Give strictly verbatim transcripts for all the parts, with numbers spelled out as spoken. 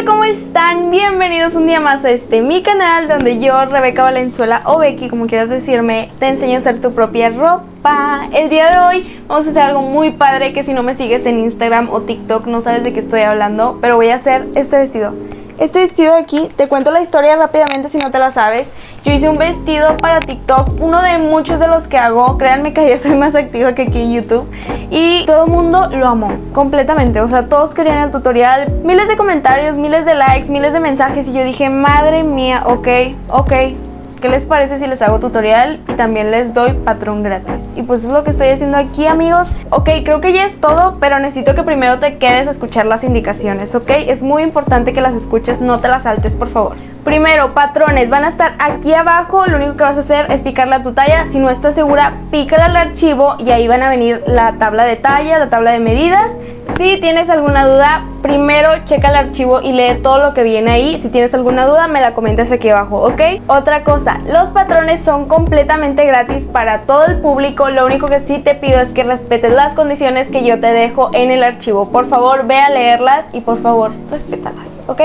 Hola, ¿cómo están? Bienvenidos un día más a este mi canal, donde yo, Rebeca Valenzuela o Becky, como quieras decirme, te enseño a hacer tu propia ropa. El día de hoy vamos a hacer algo muy padre que si no me sigues en Instagram o TikTok no sabes de qué estoy hablando, pero voy a hacer este vestido. Este vestido de aquí, te cuento la historia rápidamente si no te la sabes. Yo hice un vestido para TikTok, uno de muchos de los que hago. Créanme que ya soy más activa que aquí en YouTube. Y todo el mundo lo amó completamente, o sea, todos querían el tutorial. Miles de comentarios, miles de likes, miles de mensajes. Y yo dije, madre mía, ok, ok, ¿qué les parece si les hago tutorial y también les doy patrón gratis? Y pues es lo que estoy haciendo aquí, amigos. Ok, creo que ya es todo, pero necesito que primero te quedes a escuchar las indicaciones, ¿ok? Es muy importante que las escuches, no te las saltes, por favor. Primero, patrones van a estar aquí abajo. Lo único que vas a hacer es picarle a tu talla. Si no estás segura, pícale al archivo y ahí van a venir la tabla de talla, la tabla de medidas. Si tienes alguna duda, primero checa el archivo y lee todo lo que viene ahí. Si tienes alguna duda, me la comentas aquí abajo, ¿ok? Otra cosa, los patrones son completamente gratis para todo el público. Lo único que sí te pido es que respetes las condiciones que yo te dejo en el archivo. Por favor, ve a leerlas y por favor, respétalas, ¿ok?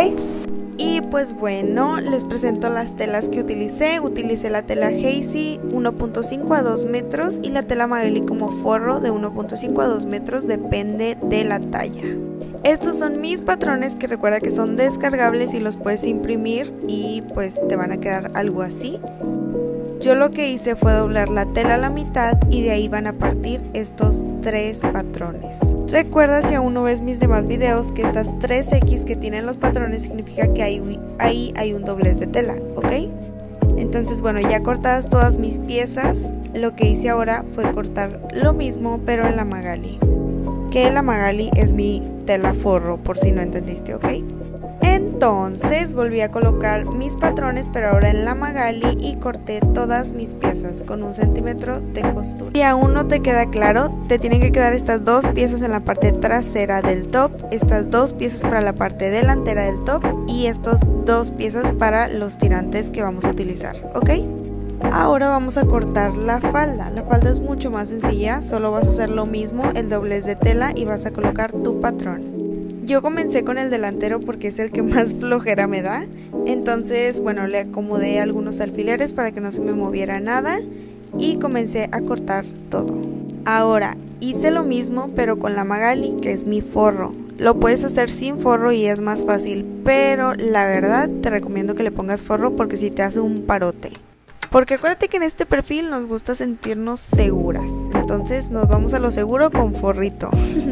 Y pues bueno, les presento las telas que utilicé. Utilicé la tela Hazy uno punto cinco a dos metros y la tela Magali como forro de uno punto cinco a dos metros, depende de la talla. Estos son mis patrones, que recuerda que son descargables y los puedes imprimir y pues te van a quedar algo así. Yo lo que hice fue doblar la tela a la mitad y de ahí van a partir estos tres patrones. Recuerda, si aún no ves mis demás videos, que estas tres equis que tienen los patrones significa que ahí, ahí hay un doblez de tela, ¿ok? Entonces, bueno, ya cortadas todas mis piezas, lo que hice ahora fue cortar lo mismo pero en la Magali. Que la Magali es mi tela forro, por si no entendiste, ¿ok? Entonces volví a colocar mis patrones, pero ahora en la Magali, y corté todas mis piezas con un centímetro de costura. Si aún no te queda claro, te tienen que quedar estas dos piezas en la parte trasera del top, estas dos piezas para la parte delantera del top y estas dos piezas para los tirantes que vamos a utilizar, ¿ok? Ahora vamos a cortar la falda. La falda es mucho más sencilla, solo vas a hacer lo mismo, el doblez de tela, y vas a colocar tu patrón. Yo comencé con el delantero porque es el que más flojera me da. Entonces, bueno, le acomodé algunos alfileres para que no se me moviera nada y comencé a cortar todo. Ahora, hice lo mismo pero con la Magali, que es mi forro. Lo puedes hacer sin forro y es más fácil, pero la verdad te recomiendo que le pongas forro porque si te hace un parote. Porque acuérdate que en este perfil nos gusta sentirnos seguras, entonces nos vamos a lo seguro con forrito.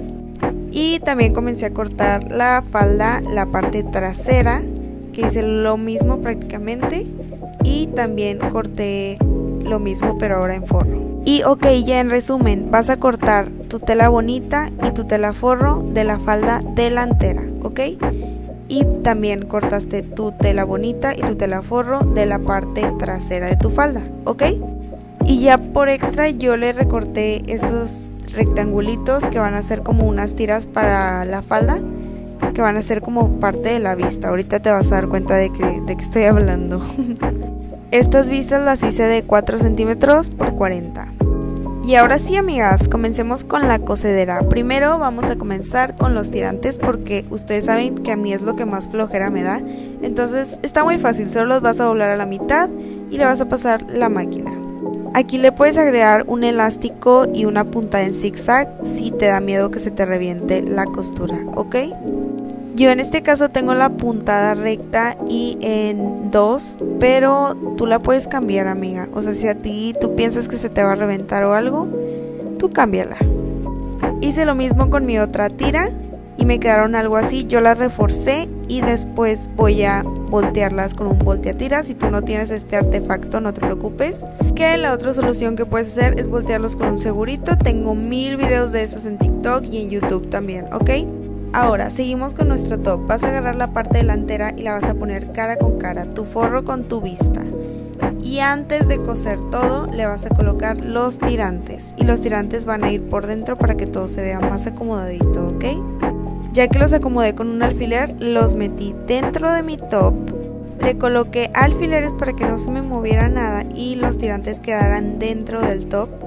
Y también comencé a cortar la falda, la parte trasera, que hice lo mismo prácticamente. Y también corté lo mismo pero ahora en forro. Y ok, ya en resumen, vas a cortar tu tela bonita y tu tela forro de la falda delantera, ¿ok? Y también cortaste tu tela bonita y tu tela forro de la parte trasera de tu falda, ¿ok? Y ya por extra yo le recorté esos rectangulitos que van a ser como unas tiras para la falda, que van a ser como parte de la vista. Ahorita te vas a dar cuenta de que, de que estoy hablando. Estas vistas las hice de cuatro centímetros por cuarenta. Y ahora sí, amigas, comencemos con la cosedera. Primero vamos a comenzar con los tirantes porque ustedes saben que a mí es lo que más flojera me da. Entonces está muy fácil, solo los vas a doblar a la mitad y le vas a pasar la máquina. Aquí le puedes agregar un elástico y una punta en zigzag si te da miedo que se te reviente la costura, ¿ok? Yo en este caso tengo la puntada recta y en dos, pero tú la puedes cambiar, amiga. O sea, si a ti tú piensas que se te va a reventar o algo, tú cámbiala. Hice lo mismo con mi otra tira y me quedaron algo así. Yo las reforcé y después voy a voltearlas con un volteatiras. Si tú no tienes este artefacto, no te preocupes, que la otra solución que puedes hacer es voltearlos con un segurito. Tengo mil videos de esos en TikTok y en YouTube también, ¿ok? Ahora seguimos con nuestro top. Vas a agarrar la parte delantera y la vas a poner cara con cara, tu forro con tu vista. Y antes de coser todo le vas a colocar los tirantes, y los tirantes van a ir por dentro para que todo se vea más acomodadito, ¿ok? Ya que los acomodé con un alfiler, los metí dentro de mi top, le coloqué alfileres para que no se me moviera nada y los tirantes quedaran dentro del top.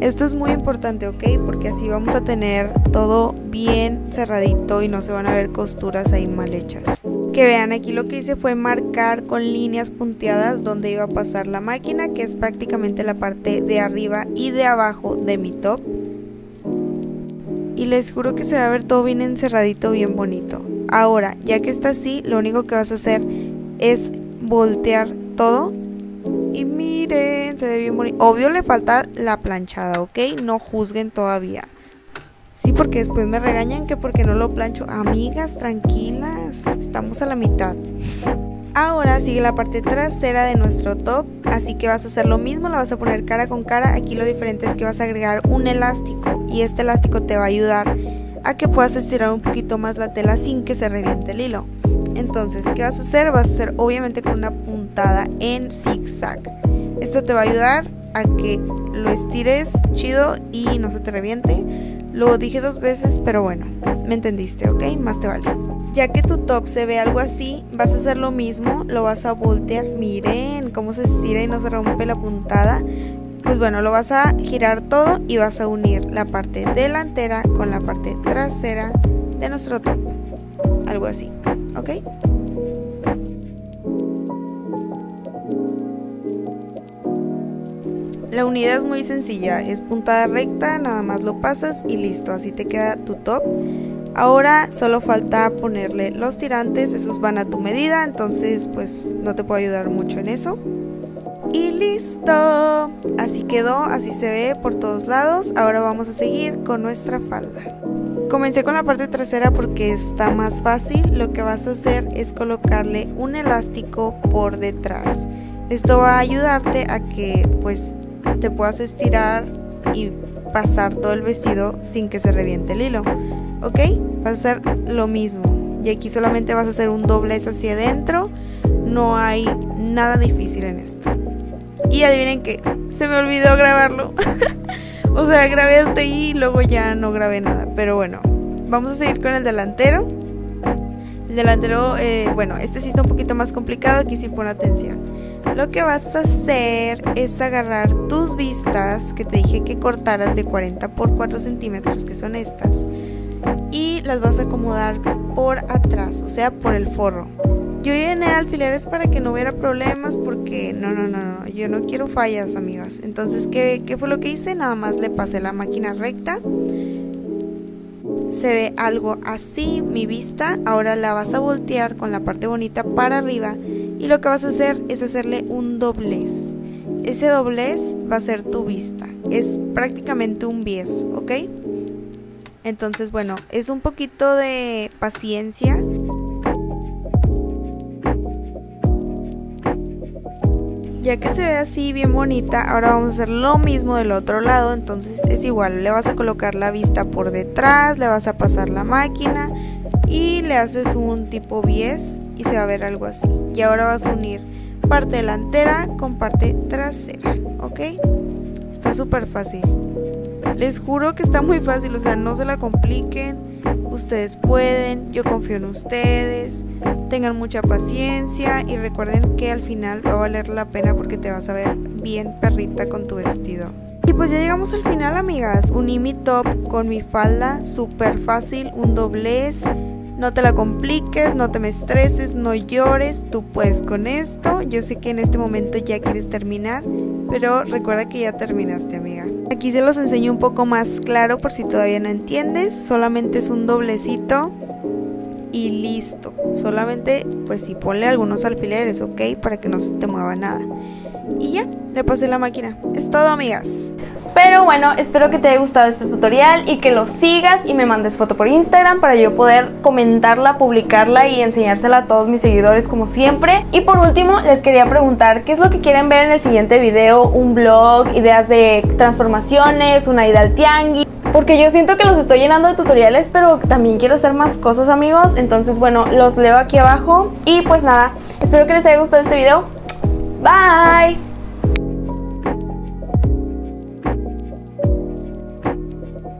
Esto es muy importante, ¿ok? Porque así vamos a tener todo bien cerradito y no se van a ver costuras ahí mal hechas. Que vean, aquí lo que hice fue marcar con líneas punteadas donde iba a pasar la máquina, que es prácticamente la parte de arriba y de abajo de mi top. Y les juro que se va a ver todo bien encerradito, bien bonito. Ahora, ya que está así, lo único que vas a hacer es voltear todo. Y miren, se ve bien bonito. Obvio le falta la planchada, ¿ok? No juzguen todavía. Sí, porque después me regañan que porque no lo plancho. Amigas, tranquilas, estamos a la mitad. Ahora sigue la parte trasera de nuestro top, así que vas a hacer lo mismo, la vas a poner cara con cara. Aquí lo diferente es que vas a agregar un elástico y este elástico te va a ayudar a que puedas estirar un poquito más la tela sin que se reviente el hilo. Entonces, ¿qué vas a hacer? Vas a hacer obviamente con una puntada en zigzag. Esto te va a ayudar a que lo estires chido y no se te reviente. Lo dije dos veces, pero bueno, me entendiste, ¿ok? Más te vale. Ya que tu top se ve algo así, vas a hacer lo mismo, lo vas a voltear. Miren cómo se estira y no se rompe la puntada. Pues bueno, lo vas a girar todo y vas a unir la parte delantera con la parte trasera de nuestro top. Algo así, ¿ok? La unidad es muy sencilla, es puntada recta, nada más lo pasas y listo, así te queda tu top. Ahora solo falta ponerle los tirantes, esos van a tu medida, entonces pues no te puedo ayudar mucho en eso. Y listo, así quedó, así se ve por todos lados. Ahora vamos a seguir con nuestra falda. Comencé con la parte trasera porque está más fácil. Lo que vas a hacer es colocarle un elástico por detrás. Esto va a ayudarte a que pues te puedas estirar y pasar todo el vestido sin que se reviente el hilo, ¿ok? Vas a hacer lo mismo y aquí solamente vas a hacer un doblez hacia adentro. No hay nada difícil en esto. Y adivinen que se me olvidó grabarlo. O sea, grabé hasta ahí y luego ya no grabé nada. Pero bueno, vamos a seguir con el delantero. El delantero, eh, bueno, este sí está un poquito más complicado. Aquí sí pon atención. Lo que vas a hacer es agarrar tus vistas, que te dije que cortaras de cuarenta por cuatro centímetros, que son estas, y las vas a acomodar por atrás, o sea, por el forro. Yo llené alfileres para que no hubiera problemas porque no, no, no, no, yo no quiero fallas, amigas. Entonces, ¿qué, qué fue lo que hice? Nada más le pasé la máquina recta. Se ve algo así mi vista. Ahora la vas a voltear con la parte bonita para arriba y lo que vas a hacer es hacerle un doblez. Ese doblez va a ser tu vista. Es prácticamente un bies, ¿ok? Entonces, bueno, es un poquito de paciencia. Ya que se ve así bien bonita, ahora vamos a hacer lo mismo del otro lado. Entonces es igual, le vas a colocar la vista por detrás, le vas a pasar la máquina y le haces un tipo bies y se va a ver algo así. Y ahora vas a unir parte delantera con parte trasera, ¿ok? Está súper fácil. Les juro que está muy fácil, o sea, no se la compliquen. Ustedes pueden, yo confío en ustedes. Tengan mucha paciencia y recuerden que al final va a valer la pena porque te vas a ver bien perrita con tu vestido. Y pues ya llegamos al final, amigas. Uní mi top con mi falda, súper fácil, un doblez. No te la compliques, no te me estreses, no llores, tú puedes con esto. Yo sé que en este momento ya quieres terminar, pero recuerda que ya terminaste, amiga. Aquí se los enseño un poco más claro por si todavía no entiendes. Solamente es un doblecito y listo. Solamente pues sí, ponle algunos alfileres, ¿ok? Para que no se te mueva nada. Y ya, le pasé la máquina. Es todo, amigas. Pero bueno, espero que te haya gustado este tutorial y que lo sigas y me mandes foto por Instagram para yo poder comentarla, publicarla y enseñársela a todos mis seguidores como siempre. Y por último, les quería preguntar qué es lo que quieren ver en el siguiente video, un vlog, ideas de transformaciones, una ida al tianguis. Porque yo siento que los estoy llenando de tutoriales, pero también quiero hacer más cosas, amigos. Entonces, bueno, los leo aquí abajo. Y pues nada, espero que les haya gustado este video. Bye.